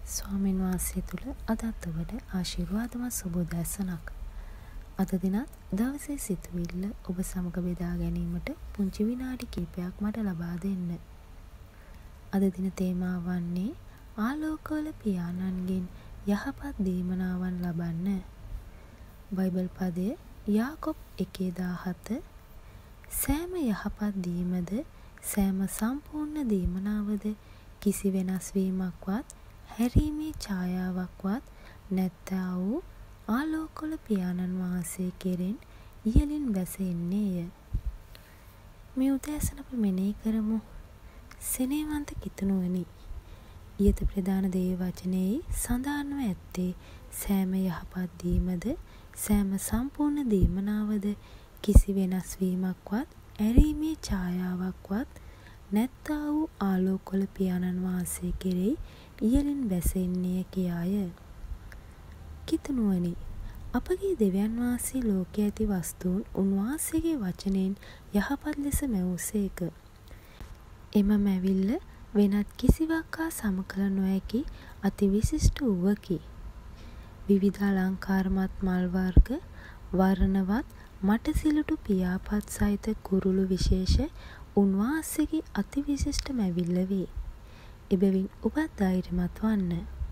ස්වාමීන් වහන්සේ තුළ අදත් ඔබට ආශිර්වාදමත් සුබෝදෑසනක්. අද දිනත් දවසේ සිතුවිල්ල ඔබ සමග බෙදා ගැනීමට පුංචි විනාඩි කිහිපයක් මට ලබා දෙන්න. අද දින තේමාව වන්නේ ආලෝකවල පියාණන්ගෙන් යහපත් දීමනාවන් ලබන්න. බයිබල් පදය යාකොබ් 1:17 සෑම යහපත් දීමද සෑම සම්පූර්ණ දීමනාවද කිසි වෙනස් වීමක්වත් හැරීමේ ඡායාවක්වත් නැත්තා වූ ආලෝකවල පියාණන් වහන්සේ කෙරෙන් ඉහළින් බැසෙන්නේය. මේ උදෑසන අපි මෙනෙහි කරමු. සෙනෙහවන්ත කිතුණුවනි, ඊට ප්‍රධාන දේව වචනේ සඳහන්ව ඇත්තේ සෑම යහපත් දීමද සෑම සම්පූර්ණ දීමනාවද කිසි වෙනස් වීමක්වත් ඇරීමේ ඡායාවක්වත් නැත්තා වූ ආලෝකවල පියාණන් වහන්සේ කෙරෙහි ඉහළින් බැසෙන්නේ කියාය. කිතුණුවනි, අපගේ දෙවියන් වහන්සේ ලෝකයේ ඇති වස්තුන් උන්වහන්සේගේ වචනයෙන් යහපත් ලෙස මැවුසේක. එම මැවිල්ල වෙනත් කිසිවක් හා සම කළ නොහැකි අති විශිෂ්ට වූවකි. විවිධ අලංකාරමත් මල් වර්ග, වර්ණවත් මටසිලුටු පියාපත් සහිත කුරුළු විශේෂ උන්වහන්සේගේ අති විශිෂ්ට මැවිල්ල වේ. එබැවින් ඔබත් ධෛර්යමත් වන්න.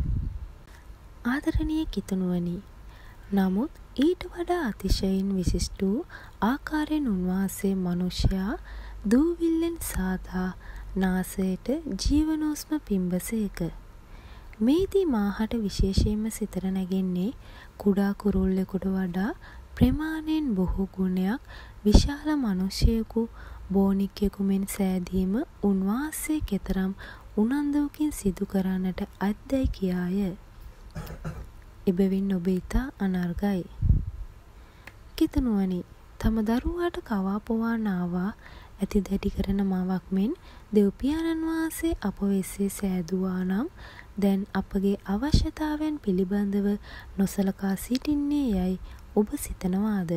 ආදරණීය කිතුණුවනි, නමුත් ඊට වඩා අතිශයින් විශිෂ්ට වූ ආකාරයෙන් උන්වහන්සේ මනුෂ්‍යයා දූවිල්ලෙන් සාදා නාසයට ජීවනෝස්ම පිම්බසේක. මේදී මාහට විශේෂයෙන්ම සිතට නැගෙන්නේ කුඩා කුරුල්ලෙකුට වඩා ප්‍රමාණයෙන් බොහෝ ගුණයක් විශාල මනුෂ්‍යයෙකු බෝනික්යෙකු මෙන් සෑදීම උන්වහන්සේ කෙතරම් උනන්දුවකින් සිදු කරන්නට ඇත්දැයි කියාය. එබැවින් ඔබ ඉතා අනර්ගයි. කිතුණුවනි, තම දරුවාට කවා පොවා නාවා ඇති දැඩි කරන මවක් මෙන් දෙව්පියාණන් වහන්සේ අප වෙස්සේ සෑදුවා නම් දැන් අපගේ අවශ්‍යතාවයන් පිළිබඳව නොසලකා සිටින්නේ යයි ඔබ සිතනවාද?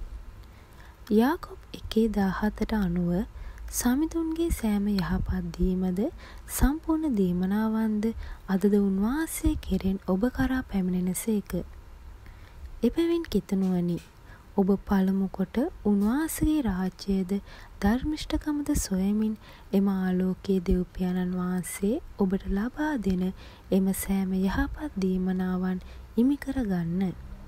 යාකොබ් 1:17 අනුව සමිඳුන්ගේ සෑම යහපත් දීමද සම්පූර්ණ දීමනාවන්ද අදද උන්වහන්සේ කෙරෙන් ඔබ කරා පැමිණෙනසේක. එබැවින් කිතුණුවනි, ඔබ පළමු කොට උන්වහන්සේගේ රාජ්‍යයද ධර්මිෂ්ඨකමද සොයමින් එම ආලෝකයේ දෙව්පියාණන් වහන්සේ ඔබට ලබා දෙන එම සෑම යහපත් දීමනාවන් හිමි කරගන්න.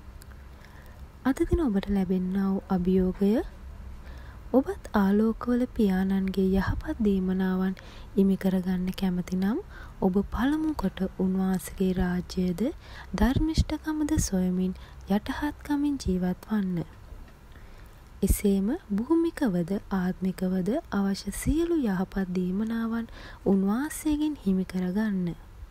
අද දින ඔබට ලැබෙන්නා වූ අභියෝගය, ඔබත් ආලෝකවල පියාණන්ගේ යහපත් දීමනාවන් හිමි කරගන්න කැමති නම් ඔබ පළමු කොට උන්වහන්සේගේ රාජ්‍යයද ධර්මිෂ්ඨකමද සොයමින් යටහත්කමින් ජීවත් වන්න. එසේම භූමිකවද ආත්මිකවද අවශ්‍ය සියලු යහපත් දීමනාවන් උන්වහන්සේගෙන් හිමි කරගන්න.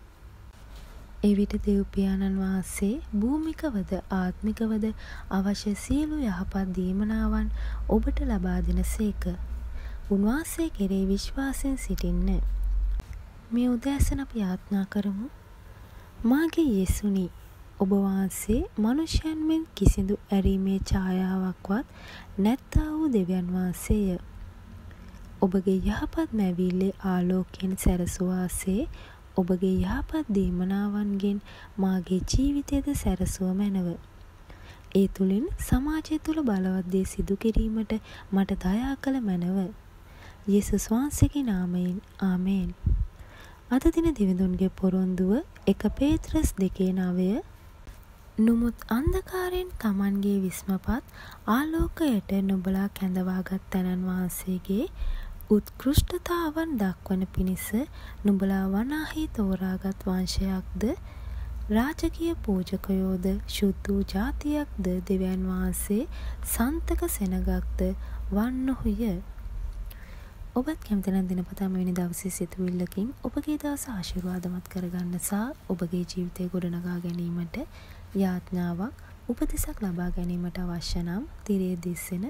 එවිට දෙව්පියාණන් වහන්සේ භූමිකවද ආත්මිකවද අවශ්‍ය සියලු යහපත් දීමනාවන් ඔබට ලබා දෙනසේක. උන්වහන්සේ කෙරෙහි විශ්වාසයෙන් සිටින්න. මේ උදෑසන අපි යාත්නා කරමු. මාගේ යේසුනි, ඔබ වහන්සේ මනුෂ්‍යයන් මෙන් කිසිදු ඇරීමේ ඡායාවක්වත් නැත්තා වූ දෙවියන් වහන්සේය. ඔබගේ යහපත් මැවිල්ලේ ආලෝකයෙන් සැරසුවාසේ ඔබගේ යහපත් දීමනාවන්ගෙන් මාගේ ජීවිතයද සැරසුව මැනව. ඒ තුළින් සමාජය තුළ බලවත් දේ සිදු කිරීමට මට දයා කළ මැනව. යේසුස් වහන්සේගේ නාමයෙන් ආමේන්. අද දින දිවිඳුන්ගේ පොරොන්දුව 1 පේත්‍රස් 2:9 නුමුත් අන්ධකාරයෙන් තමන්ගේ විස්මපත් ආලෝකයට නුඹලා කැඳවාගත් තැනන් වහන්සේගේ උත්කෘෂ්ඨතාවන් දක්වන පිණිස නුඹලා වනාහි තෝරාගත් වංශයක්ද රාජකීය පූජකයෝද ශුද්ධ වූ ජාතියක්ද දෙවියන් වහන්සේ සන්තක සෙනගක්ද වන්නහුය. ඔබත් කැමති නම් දිනපතා මෙවැනි දවසේ සිතුවිල්ලකින් ඔබගේ දවස ආශිර්වාදමත් කරගන්න සහ ඔබගේ ජීවිතය ගොඩනගා ගැනීමට යාඥාවක් උපදෙසක් ලබා ගැනීමට අවශ්‍ය නම් තිරයේ දිස්සෙන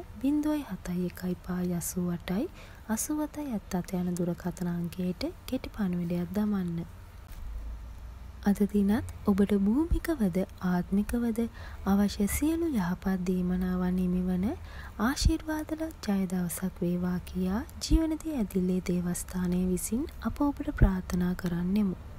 071 588 යන දුරකථන අංකයට කෙටි පණිවිඩයක් දමන්න. අද දිනත් ඔබට භූමිකවද ආත්මිකවද අවශ්‍ය සියලු යහපත් දීමනාවන් හිමිවන ආශිර්වාදල ජය දවසක් වේවා කියා ජීවනදී ඇදිල්ලේ දේවස්ථානයේ විසින් අප ඔබට ප්‍රාර්ථනා කරන්නෙමු.